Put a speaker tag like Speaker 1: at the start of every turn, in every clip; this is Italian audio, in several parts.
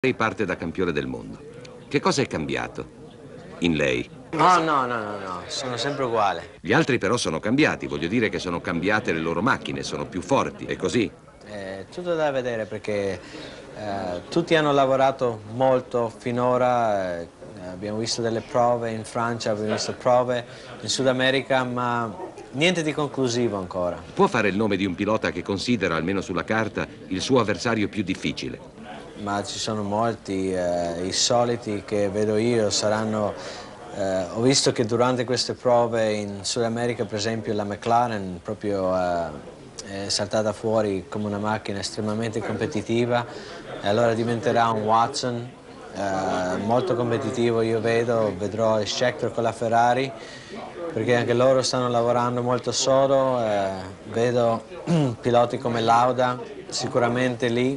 Speaker 1: Lei parte da campione del mondo. Che cosa è cambiato in lei?
Speaker 2: No, sono sempre uguale.
Speaker 1: Gli altri però sono cambiati, voglio dire che sono cambiate le loro macchine, sono più forti, è così?
Speaker 2: Tutto da vedere perché tutti hanno lavorato molto finora, abbiamo visto delle prove in Francia, abbiamo visto prove in Sud America, ma niente di conclusivo ancora.
Speaker 1: Può fare il nome di un pilota che considera, almeno sulla carta, il suo avversario più difficile?
Speaker 2: Ma ci sono molti, i soliti che vedo io saranno, ho visto che durante queste prove in Sud America per esempio la McLaren proprio è saltata fuori come una macchina estremamente competitiva e allora diventerà un Watson molto competitivo, io vedrò il Scheckter con la Ferrari perché anche loro stanno lavorando molto sodo, vedo piloti come Lauda sicuramente lì.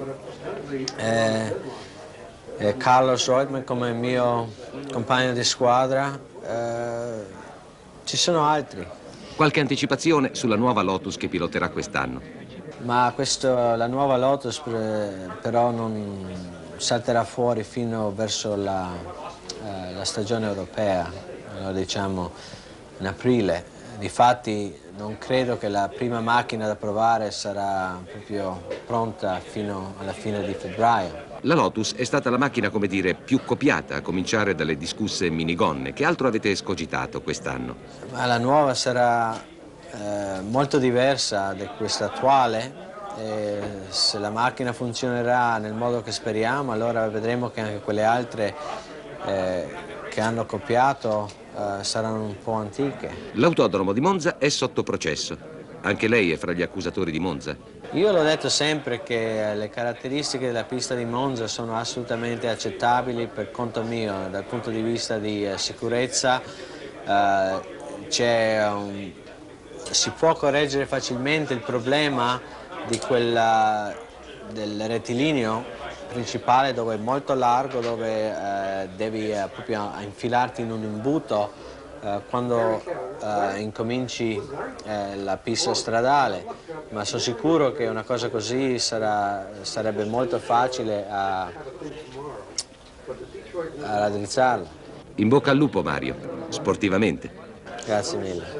Speaker 2: Carlos Reutemann come mio compagno di squadra, ci sono altri.
Speaker 1: Qualche anticipazione sulla nuova Lotus che piloterà quest'anno?
Speaker 2: Ma la nuova Lotus però non salterà fuori fino verso la stagione europea, lo diciamo in aprile. Difatti non credo che la prima macchina da provare sarà proprio pronta fino alla fine di febbraio.
Speaker 1: La Lotus è stata la macchina, come dire, più copiata, a cominciare dalle discusse minigonne. Che altro avete escogitato quest'anno?
Speaker 2: Ma la nuova sarà molto diversa da questa attuale. Se la macchina funzionerà nel modo che speriamo, allora vedremo che anche quelle altre che hanno copiato saranno un po' antiche.
Speaker 1: L'autodromo di Monza è sotto processo. Anche lei è fra gli accusatori di Monza?
Speaker 2: Io l'ho detto sempre che le caratteristiche della pista di Monza sono assolutamente accettabili per conto mio, dal punto di vista di sicurezza. Si può correggere facilmente il problema del rettilineo principale dove è molto largo, dove devi proprio infilarti in un imbuto quando incominci la pista stradale, ma sono sicuro che una cosa così sarebbe molto facile a raddrizzarla.
Speaker 1: In bocca al lupo, Mario, sportivamente.
Speaker 2: Grazie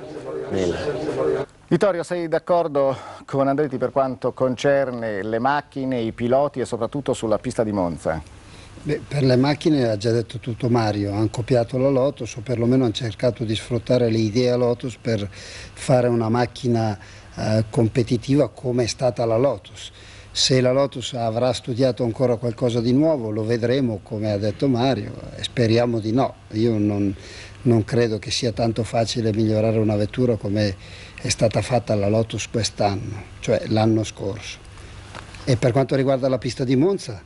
Speaker 2: mille.
Speaker 3: Vittorio, sei d'accordo con Andretti per quanto concerne le macchine, i piloti e soprattutto sulla pista di Monza?
Speaker 4: Beh, per le macchine ha già detto tutto Mario, hanno copiato la Lotus o perlomeno hanno cercato di sfruttare le idee Lotus per fare una macchina competitiva come è stata la Lotus. Se la Lotus avrà studiato ancora qualcosa di nuovo lo vedremo, come ha detto Mario, e speriamo di no. Io non credo che sia tanto facile migliorare una vettura come è stata fatta la Lotus quest'anno, cioè l'anno scorso. E per quanto riguarda la pista di Monza,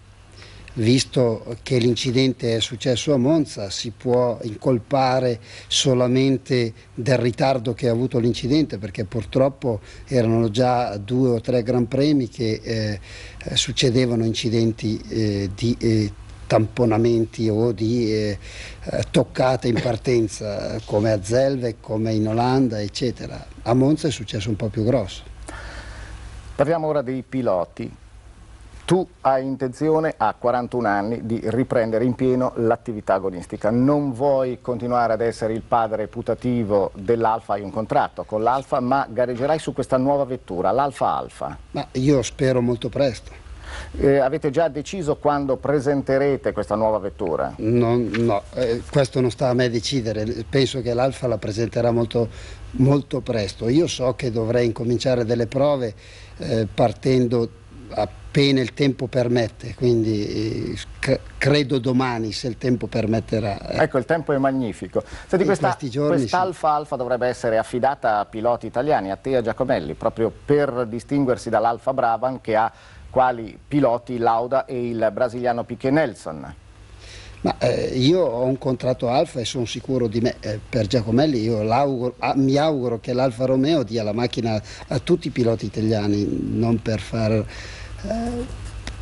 Speaker 4: visto che l'incidente è successo a Monza, si può incolpare solamente del ritardo che ha avuto l'incidente, perché purtroppo erano già 2 o 3 Gran Premi che succedevano incidenti di tamponamenti o di toccate in partenza, come a Zellweger, come in Olanda, eccetera. A Monza è successo un po' più grosso.
Speaker 3: Parliamo ora dei piloti. Tu hai intenzione, a 41 anni, di riprendere in pieno l'attività agonistica. Non vuoi continuare ad essere il padre putativo dell'Alfa, hai un contratto con l'Alfa, ma gareggerai su questa nuova vettura, l'Alfa Alfa.
Speaker 4: Ma io spero molto presto.
Speaker 3: Avete già deciso quando presenterete questa nuova vettura?
Speaker 4: No, questo non sta a me decidere, penso che l'Alfa la presenterà molto presto. Io so che dovrei incominciare delle prove partendo appena il tempo permette, quindi credo domani, se il tempo permetterà.
Speaker 3: Ecco, il tempo è magnifico. Senti, quest'Alfa Alfa dovrebbe essere affidata a piloti italiani, a te e a Giacomelli, proprio per distinguersi dall'Alfa Brabham che ha quali piloti Lauda e il brasiliano Piquet Nelson.
Speaker 4: Ma io ho un contratto Alfa e sono sicuro di me. Per Giacomelli io mi auguro che l'Alfa Romeo dia la macchina a tutti i piloti italiani, non per far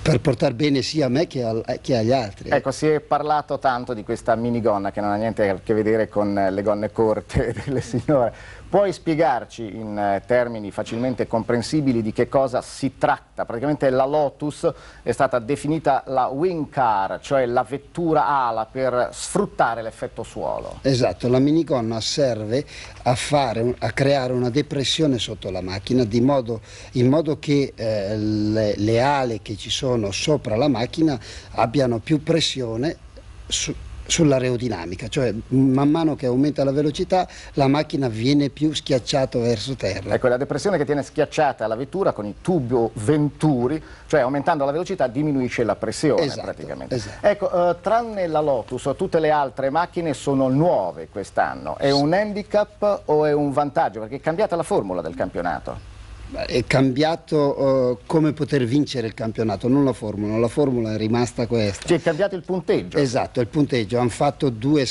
Speaker 4: per portare bene sia a me che agli altri.
Speaker 3: Ecco, si è parlato tanto di questa minigonna che non ha niente a che vedere con le gonne corte delle signore. Puoi spiegarci in termini facilmente comprensibili di che cosa si tratta? Praticamente la Lotus è stata definita la wing car, cioè la vettura ala per sfruttare l'effetto suolo.
Speaker 4: Esatto, la minigonna serve a creare una depressione sotto la macchina in modo che le ale che ci sono sopra la macchina abbiano più pressione sull'aerodinamica, cioè man mano che aumenta la velocità la macchina viene più schiacciata verso terra.
Speaker 3: Ecco, la depressione che tiene schiacciata la vettura con i tubo venturi, cioè aumentando la velocità diminuisce la pressione,
Speaker 4: esatto,
Speaker 3: praticamente.
Speaker 4: Esatto.
Speaker 3: Ecco, tranne la Lotus, tutte le altre macchine sono nuove quest'anno. È un handicap o è un vantaggio? Perché è cambiata la formula del campionato.
Speaker 4: È cambiato come poter vincere il campionato, non la formula è rimasta questa.
Speaker 3: Cioè è cambiato il punteggio.
Speaker 4: Esatto, il punteggio, hanno fatto due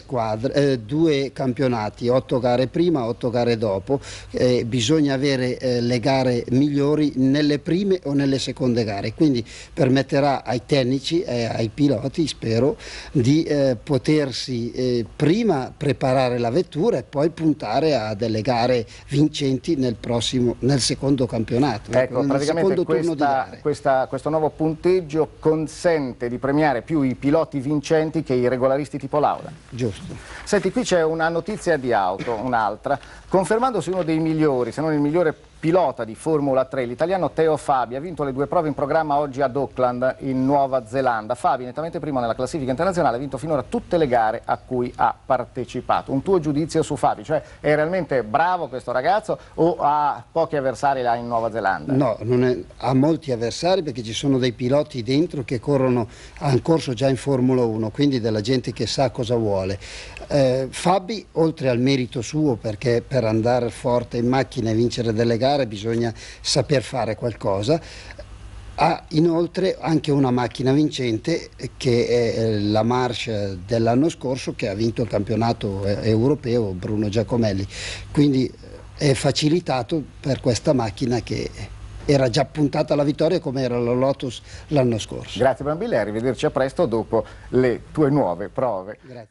Speaker 4: campionati, 8 gare prima, 8 gare dopo, bisogna avere le gare migliori nelle prime o nelle seconde gare, quindi permetterà ai tecnici e ai piloti, spero, di potersi prima preparare la vettura e poi puntare a delle gare vincenti nel secondo campionato,
Speaker 3: ecco, praticamente
Speaker 4: turno
Speaker 3: questo nuovo punteggio consente di premiare più i piloti vincenti che i regolaristi tipo Lauda.
Speaker 4: Giusto.
Speaker 3: Senti, qui c'è una notizia di auto, un'altra, confermandosi uno dei migliori, se non il migliore pilota di Formula 3, l'italiano Teo Fabi ha vinto le 2 prove in programma oggi ad Auckland in Nuova Zelanda. Fabi, nettamente primo nella classifica internazionale, ha vinto finora tutte le gare a cui ha partecipato. Un tuo giudizio su Fabi, cioè è realmente bravo questo ragazzo o ha pochi avversari là in Nuova Zelanda?
Speaker 4: No, ha molti avversari perché ci sono dei piloti dentro che hanno corso già in Formula 1, quindi della gente che sa cosa vuole. Fabi, oltre al merito suo, perché per andare forte in macchina e vincere delle gare bisogna saper fare qualcosa, ha inoltre anche una macchina vincente che è la March dell'anno scorso, che ha vinto il campionato europeo, Bruno Giacomelli, quindi è facilitato per questa macchina che era già puntata alla vittoria come era la Lotus l'anno scorso.
Speaker 3: Grazie Brambilla, arrivederci a presto dopo le tue nuove prove.
Speaker 4: Grazie.